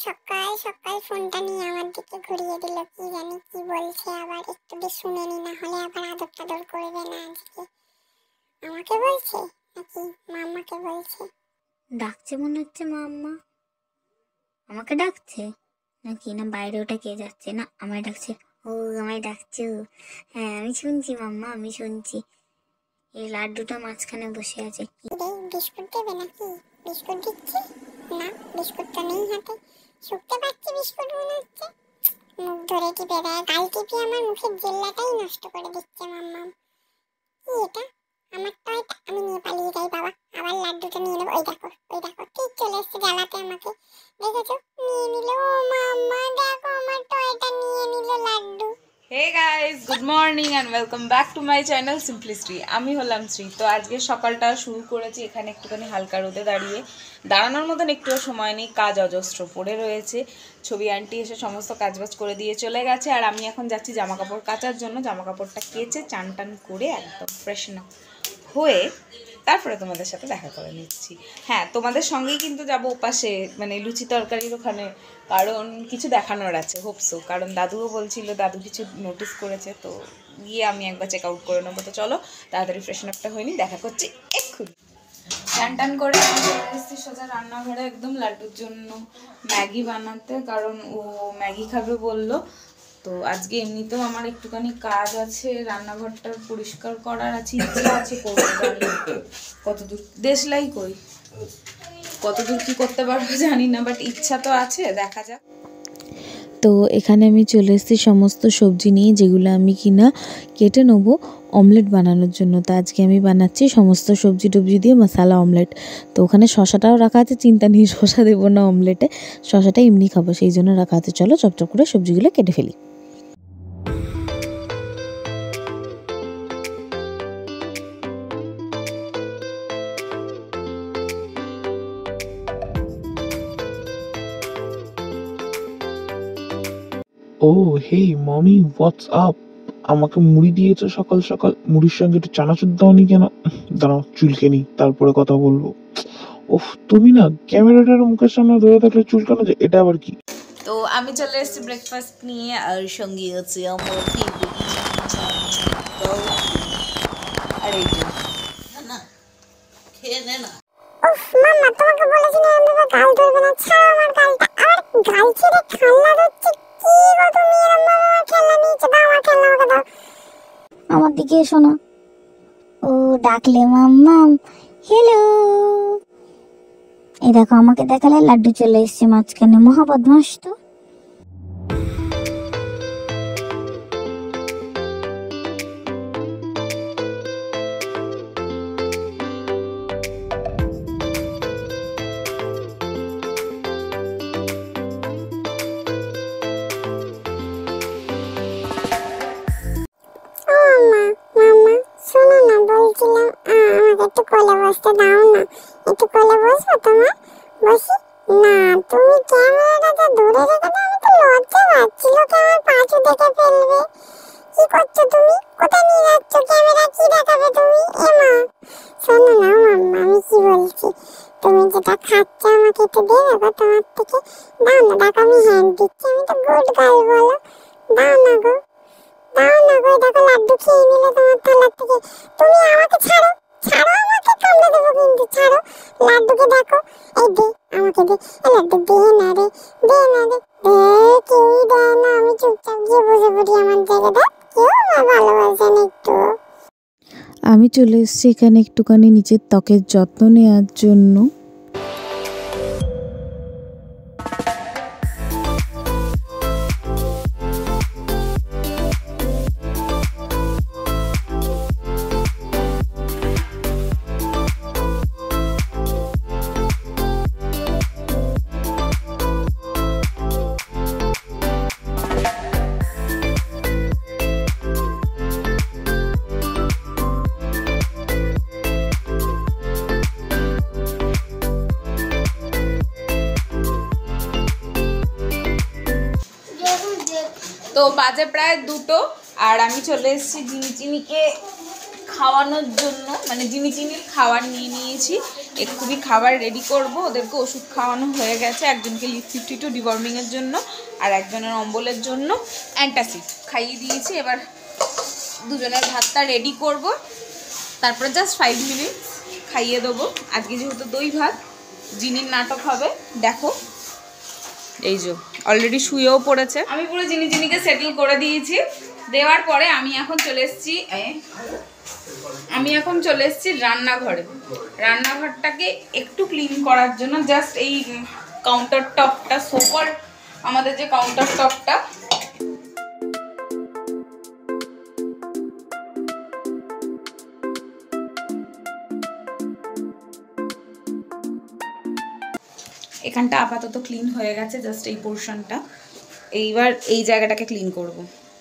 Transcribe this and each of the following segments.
সকাল সকাল ফোনটা নিয়ে আমার দিকে ঘুরিয়ে দিল, কি জানি কি বলছে, আবার একটু শুনে নি, না হলে আবার আদর টাদর করবে না আজকে। আমাকে বলছে নাকি মাম্মাকে বলছে? ডাকছে মনে হচ্ছে মাম্মা। আমাকে ডাকছে নাকি না বাইরে ওটা কে যাচ্ছে? না আমায় ডাকছে। ও আমায় ডাকছে। হ্যাঁ আমি শুনছি মাম্মা, আমি শুনছি। এই লাড্ডুটা মাঝখানে বসে আছে। বিস্কুট দেবে নাকি? বিস্কুট দিচ্ছি না, বিস্কুট তো নেই হাতে। শুকতে পাচ্ছি বিস্কুট মনে হচ্ছে। মুখ ধরে টিপে দেয়, গাল টিপে আমার মুখের জেল্লাটাই নষ্ট করে দিচ্ছে মাম্মা। কি এটা? আমার টয়টা আমি নিয়ে পালিয়ে যাই বাবা, আবার লাড্ডুটা নিয়ে নেবো। ওই দেখো ঠিক চলে এসছে জ্বালাতে আমাকে, দেখেছো? নিয়ে নিল। ও মাম্মা দেখো আমার টয়টা নিয়ে নিল Laddu. Hey guys, good morning and welcome back to my channel Simplishree. আমি হলাম শ্রী। তো আজকে সকালটা শুরু করেছি এখানে একটুখানি হালকা রোদে দাঁড়িয়ে। দাঁড়ানোর মতন একটুও সময় নেই, কাজ অজস্র পড়ে রয়েছে। ছবি আন্টি এসে সমস্ত কাজবাজ করে দিয়ে চলে গেছে, আর আমি এখন যাচ্ছি জামা কাপড় কাচার জন্য। জামা কাপড়টা কেচে চান টান করে একদম ফ্রেশ না হয়ে তারপরে তোমাদের সাথে দেখা করে নিচ্ছি। হ্যাঁ, তোমাদের সঙ্গেই কিন্তু যাবো ওপাশে, মানে লুচি তরকারির ওখানে, কারণ কিছু দেখানোর আছে। হোপসো, কারণ দাদুও বলছিল দাদু কিছু নোটিস করেছে, তো গিয়ে আমি একবার চেক আউট করে নেবো। তো চলো তাড়াতাড়ি ফ্রেশন আপটা হয়নি, দেখা করছি এক্ষুনি। চান টান করে এসেছি সোজা রান্নাঘরে একদম লাড্ডুর জন্য ম্যাগি বানাতে, কারণ ও ম্যাগি খাবে বললো। তো আজকে এমনিতেও আমার একটুখানি কাজ আছে, রান্নাঘরটা পরিষ্কার করার আছে, ইচ্ছা আছে করবো। কতদূর দেশলাই কই কতদূর কি করতে পারবো জানি না, বাট ইচ্ছা তো আছে, দেখা যাক। তো এখানে আমি চলে এসেছি সমস্ত সবজি নিয়ে, যেগুলো আমি কিনা কেটে নেবো অমলেট বানানোর জন্য। তো আজকে আমি বানাচ্ছি সমস্ত সবজি টবজি দিয়ে মশালা অমলেট। তো ওখানে শশাটাও রাখা আছে, চিন্তা নেই শশা দেবো না অমলেটে, শশাটা এমনি খাবো সেই জন্য রাখা আছে। চলো চপচপ করে সবজিগুলো কেটে ফেলি। ও হেই মমি, হোয়াটস আপ? আমাকে মুড়ি দিয়েছো সকাল সকাল, মুড়ির সঙ্গে একটু চানাচুর দাওনি কেন? দাঁড়াও চুলকে নি, তারপরে কথা বলবো। ওহ, তুমি না ক্যামেরাটার মুখের সামনে ধরে থাকলে চুলকানো যে, এটা আবার কি? তো আমি চলে এসেছি ব্রেকফাস্ট নিয়ে, আর সঙ্গে আছে আমার আর এই যে না খেয়ে নে না। উফ মাম্মা, তোমাকে বলেছি না এমন গাল ধরবে না, ছাড়ো আমার গালটা। আর গাল ছেড়ে খেলনা ধরছে কি গো তুমি? এরকম ভাবে আমার খেলনা নিয়েছে, দাও আমার খেলনা আমাকে দাও। আমার দিকে এসো না। ও ডাকলে মাম্মাম, হ্যালো। এই দেখো আমাকে দেখালে লাড্ডু চলে এসছে মাঝখানে, মহা বদমাস তো। ও মাম্মা শোনো না, বলছিলাম আমাকে একটু কোলে বসতে দাও না। একটু কোলে বসবো তোমার? বসি না, তুমি ক্যামেরাটা দূরে রেখে দাও, আমি তো লজ্জা পাচ্ছিল কি আমার পাঁচু দেখে ফেলবে। কি করছো তুমি? কোথায় নিয়ে যাচ্ছ? ক্যামেরা কি দেখাবে তুমি? এমা শোনো না মাম্মা, আমি কি বলছি, তুমি যেটা খাচ্ছ আমাকে একটু দিয়ে দেবো তোমার থেকে? দাও না, দেখো আমি হ্যান্ড দিচ্ছি, আমি তো গুড গার্ল বলো। দাও না গো, দাও না গো। দেখো লাড্ডু খেয়ে নিলে তোমার থালার থেকে। তুমি আমাকে ছাড়ো, ছাড়ো আমাকে, কামড়ে দেবো কিন্তু, ছাড়ো লাড্ডুকে। দেখো এই দে আমাকে, দে এই লাড্ডু, দে না রে, দে না রে, দে। কেউই দেয় না, আমি চুপচাপ গিয়ে বসে পড়ি আমার জায়গায়। দেখ কেউ আমার ভালোবাসে না একটু। আমি চলে এসেছি এখানে একটুখানি নিচের ত্বকের যত্ন নেওয়ার জন্য। তো বাজে প্রায় 2টো, আর আমি চলে এসেছি জিনি চিনিকে খাওয়ানোর জন্য, মানে জিনি চিনির খাবার নিয়ে নিয়েছি। এক্ষুনি খাবার রেডি করব। ওদেরকে ওষুধ খাওয়ানো হয়ে গেছে, একজনকে লিপ52 ডিওয়ার্মিংয়ের জন্য আর একজনের অম্বলের জন্য অ্যান্টাসিড খাইয়ে দিয়েছি। এবার দুজনের ভাতটা রেডি করব, তারপরে জাস্ট 5 মিনিট খাইয়ে দেবো। আজকে যেহেতু দই ভাত, জিনির নাটক হবে দেখো। এই যে অলরেডি শুয়েও পড়েছে, আমি পুরো জিনিকে সেটেল করে দিয়েছি। দেওয়ার পরে আমি এখন চলে এসেছি রান্নাঘরে। রান্নাঘরটাকে একটু ক্লিন করার জন্য, জাস্ট এই কাউন্টার টপটা, সোফার আমাদের যে কাউন্টার টপটা, এখানটা আপাতত ক্লিন হয়ে গেছে, জাস্ট এই পোর্শনটা। এইবার এই জায়গাটাকে ক্লিন করব।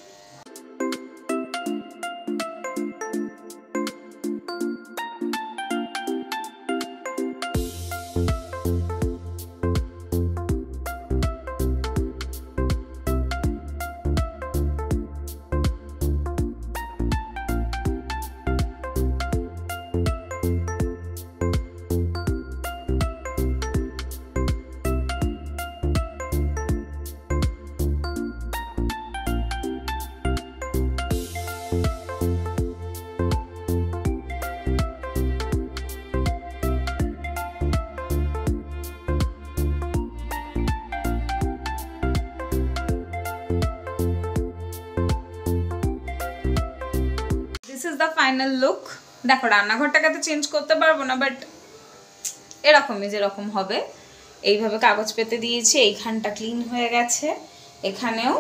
This is the final look. দেখো রান্নাঘরটাকে তো চেঞ্জ করতে পারবো না, বাট এরকমই যেরকম হবে এইভাবে কাগজ পেতে দিয়েছি। এইখানটা ক্লিন হয়ে গেছে, এখানেও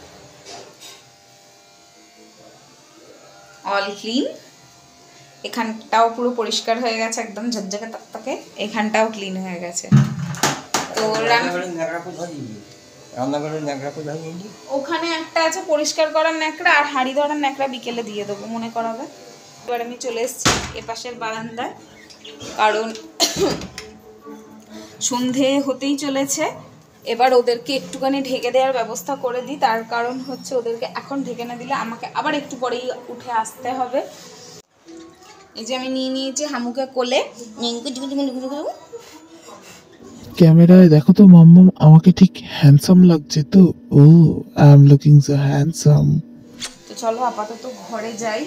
অল ক্লিন, এখানটাও পুরো পরিষ্কার হয়ে গেছে, একদম ঝকঝকে তকতকে। এখানটাও ক্লিন হয়ে গেছে। তো ওখানে একটা আছে পরিষ্কার করার ন্যাকড়া, আর হাঁড়ি ধরার ন্যাকড়া বিকেলে দিয়ে দেবো, মনে করাবে। এবার আমি চলে এসেছি এপাশের বারান্দায়, কারণ সন্ধে হতেই চলেছে। এবার ওদেরকে একটুখানি ঢেকে দেওয়ার ব্যবস্থা করে দিই, তার কারণ হচ্ছে ওদেরকে এখন ঢেকে না দিলে আমাকে আবার একটু পরেই উঠে আসতে হবে। এই যে আমি নিয়ে নিয়েছি হামুকে কোলে। ক্যামেরায় দেখো তো মাম্মাম, আমাকে ঠিক হ্যান্ডসাম লাগছে তো? ও, I am looking so handsome. তো চলো আপাতত ঘরে যাই।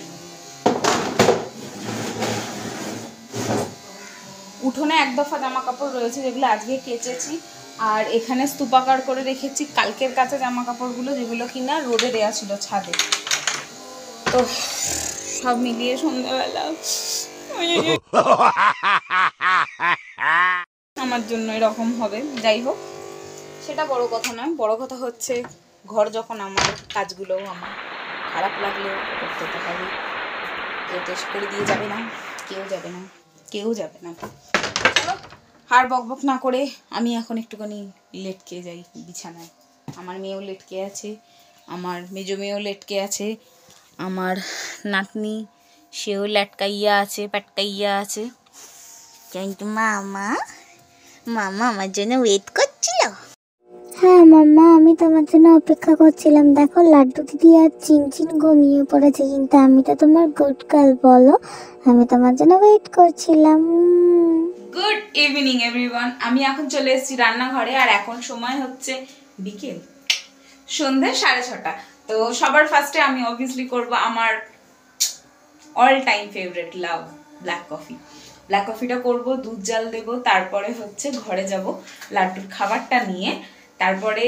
উঠোনে এক দফা জামা কাপড় রয়েছে যেগুলো আজকে কেচেছি, আর এখানে স্তূপাকার করে রেখেছি কালকের কাছে জামা কাপড়গুলো, যেগুলো কিনা রোদে দেওয়া ছিল ছাদে। তো সব মিলিয়ে সন্ধ্যাবেলা আমার জন্য এরকম হবে। যাই হোক, সেটা বড় কথা নয়, বড় কথা হচ্ছে ঘর যখন আমার, কাজগুলোও আমার। খারাপ লাগলেও করতে তো হবে, কেউ টেস্ট করে দিয়ে যাবে না, কেউ যাবে না, কেউ যাবে না। চলো আর বকবক না করে আমি এখন একটুখানি লেটকে যাই বিছানায়। আমার মেয়েও লেটকে আছে, আমার মেজো মেয়েও লেটকে আছে, আমার নাতনি সেও লেটকাইয়া আছে, প্যাটকাইয়া আছে। কিন্তু মামা আমার জন্য ওয়েট করছিল। হ্যাঁ মাম্মা, আমি তোমার জন্য অপেক্ষা করছিলাম। দেখো লাড্ডু দিদি আর চিনচিন ঘুমিয়ে পড়েছে, কিন্তু আমি তো তোমার গুড গার্ল, বলো। আমি তোমার জন্য ওয়েট করছিলাম। Good evening everyone. আমি এখন চলে এসেছি রান্নাঘরে, আর এখন সময় হচ্ছে বিকেল সন্ধ্যে 6:30। তো সবার ফার্স্টে আমি অবভিয়াসলি করব আমার all time favourite love black coffee. Black কফিটা করব, দুধ জাল দেব, তারপরে হচ্ছে ঘরে যাব লাড্ডুর খাবারটা নিয়ে। তারপরে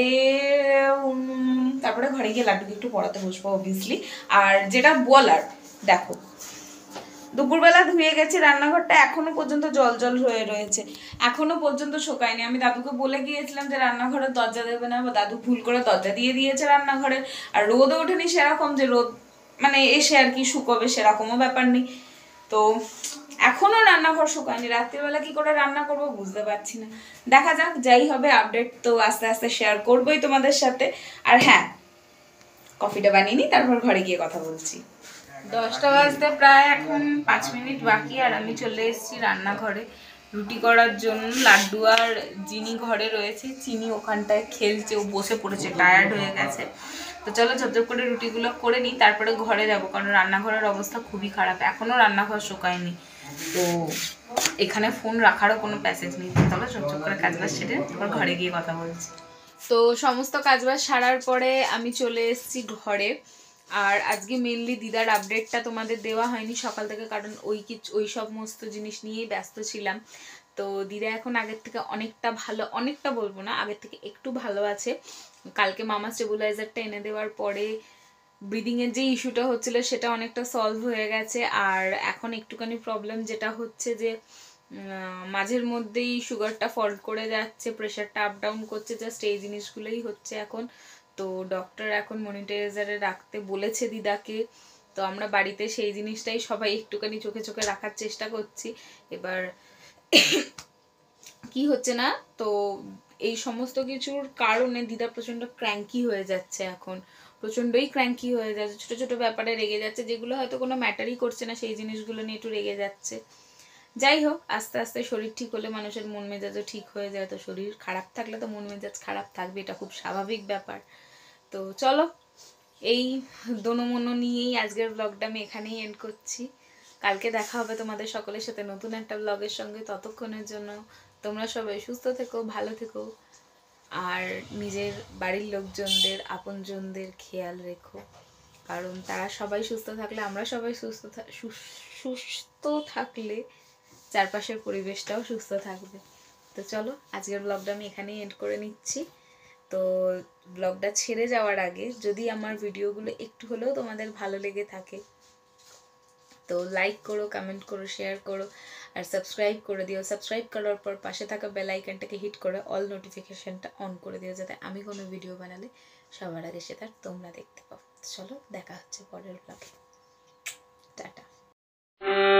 ঘরে গিয়ে লাড্ডুকে একটু পড়াতে বসবো অবভিয়াসলি। আর যেটা বলার, দেখো দুপুরবেলা ধুয়ে গেছি রান্নাঘরটা, এখনো পর্যন্ত জল জল হয়ে রয়েছে, এখনো পর্যন্ত শোকায়নি। আমি দাদুকে বলে গিয়েছিলাম যে রান্নাঘরের দরজা দেবে না, বা দাদু ভুল করে দরজা দিয়ে দিয়েছে রান্নাঘরের। আর রোদও ওঠেনি সেরকম যে রোদ মানে এসে আর কি শুকোবে, সেরকমও ব্যাপার নেই। তো এখনো রান্নাঘর শুকায়নি, রাত্রিবেলা কি করে রান্না করবো বুঝতে পারছি না। দেখা যাক, যাই হবে আপডেট তো আস্তে আস্তে শেয়ার করবোই তোমাদের সাথে। আর হ্যাঁ, কফিটা বানিয়ে নিই, তারপর ঘরে গিয়ে কথা বলছি। 10টা বাজতে প্রায় এখন 5 মিনিট বাকি, আর আমি চলে এসেছি রান্নাঘরে রুটি করার জন্য। লাড্ডু আর চিনি ঘরে রয়েছে, চিনি ওখানটায় খেলছে, ও বসে পড়েছে, টায়ার্ড হয়ে গেছে। তো চলো ঝপঝপ করে রুটিগুলো করে নিই, তারপরে ঘরে যাব, কারণ রান্নাঘরের অবস্থা খুবই খারাপ, এখনও রান্নাঘর শুকায়নি। তো এখানে ফোন রাখারও কোনো প্যাসেজ নেই। চলো চুপ চুপ করে কাজবাজ সেরে তারপর ঘরে গিয়ে কথা বলছি। তো সমস্ত কাজবাজ সারার পরে আমি চলে এসেছি ঘরে। আর আজকে মেনলি দিদার আপডেটটা তোমাদের দেওয়া হয়নি সকাল থেকে, কারণ ওই সমস্ত জিনিস নিয়েই ব্যস্ত ছিলাম। তো দিদা এখন আগের থেকে অনেকটা ভালো, অনেকটা বলবো না, আগের থেকে একটু ভালো আছে। কালকে মামা স্টেবিলাইজারটা এনে দেওয়ার পরে ব্রিদিংয়ের যে ইস্যুটা হচ্ছিল সেটা অনেকটা সলভ হয়ে গেছে। আর এখন একটুখানি প্রবলেম যেটা হচ্ছে যে মাঝের মধ্যেই সুগারটা ফল্ট করে যাচ্ছে, প্রেশারটা আপ ডাউন করছে, জাস্ট এই জিনিসগুলোই হচ্ছে এখন। তো ডক্টর এখন মনিটরাইজারে রাখতে বলেছে দিদাকে। তো আমরা বাড়িতে সেই জিনিসটাই সবাই একটুখানি চোখে চোখে রাখার চেষ্টা করছি। এবার কি হচ্ছে না, তো এই সমস্ত কিছুর কারণে দিদা প্রচণ্ড ক্র্যাঙ্কি হয়ে যাচ্ছে এখন, প্রচণ্ডই ক্র্যাঙ্কি হয়ে যাচ্ছে, ছোটো ছোটো ব্যাপারে রেগে যাচ্ছে, যেগুলো হয়তো কোনো ম্যাটারই করছে না সেই জিনিসগুলো নিয়ে একটু রেগে যাচ্ছে। যাই হোক, আস্তে আস্তে শরীর ঠিক হলে মানুষের মন মেজাজও ঠিক হয়ে যায়। তো শরীর খারাপ থাকলে তো মন মেজাজ খারাপ থাকবে, এটা খুব স্বাভাবিক ব্যাপার। তো চলো, এই দোনোমনো নিয়েই আজকের ব্লগটা আমি এখানেই এন্ড করছি। কালকে দেখা হবে তোমাদের সকলের সাথে নতুন একটা ব্লগের সঙ্গে। ততক্ষণের জন্য তোমরা সবাই সুস্থ থেকো, ভালো থেকো, আর নিজের বাড়ির লোকজনদের, আপনজনদের খেয়াল রেখো, কারণ তারা সবাই সুস্থ থাকলে, আমরা সবাই সুস্থ থাকলে চারপাশের পরিবেশটাও সুস্থ থাকবে। তো চলো, আজকের ব্লগটা আমি এখানেই এন্ড করে নিচ্ছি। তো ব্লগটা ছেড়ে যাওয়ার আগে যদি আমার ভিডিওগুলো একটু হলেও তোমাদের ভালো লেগে থাকে তো লাইক করো, কমেন্ট করো, শেয়ার করো, আর সাবস্ক্রাইব করে দিও। সাবস্ক্রাইব করার পর পাশে থাকা বেল আইকনটাকে হিট করে অল নোটিফিকেশনটা অন করে দিও, যাতে আমি কোনো ভিডিও বানালে সবার আগে সেটা তোমরা দেখতে পাও। চলো, দেখা হচ্ছে পরের ব্লগে। টাটা।